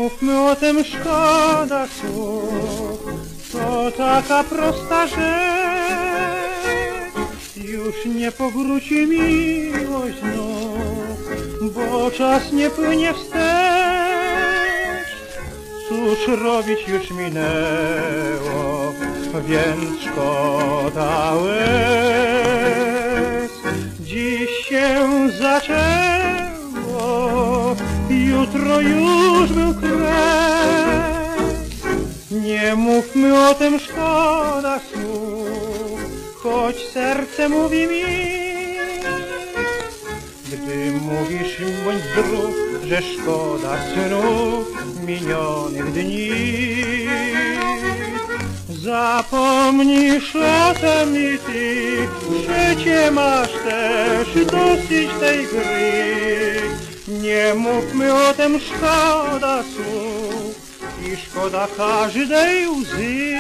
mówmy o tym, szkoda słów, to taka prosta rzecz. Już nie powróci miłość znów, bo czas nie płynie wstecz. Cóż robić, już minęło, więc szkoda łez. Dziś się zaczęło, jutro już był kres. Nie mówmy o tym, szkoda słów, choć serce mówi mi. Gdy mówisz, bądź zdrów, że szkoda snów minionych dni. Zapomnisz o tym i ty, życie masz też dosyć tej gry. Nie mówmy o tym, szkoda słów i szkoda każdej łzy.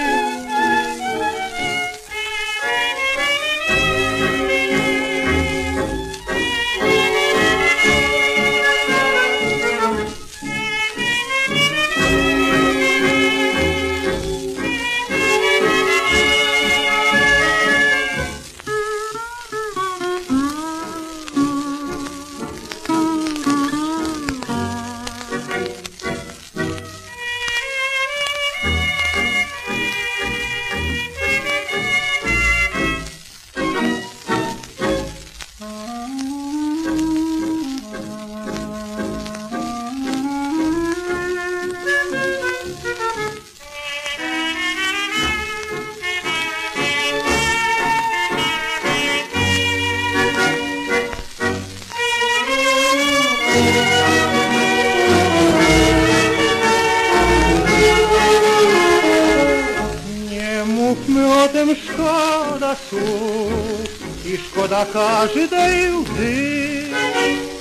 Mówmy o tym, szkoda słów i szkoda każdej łzy.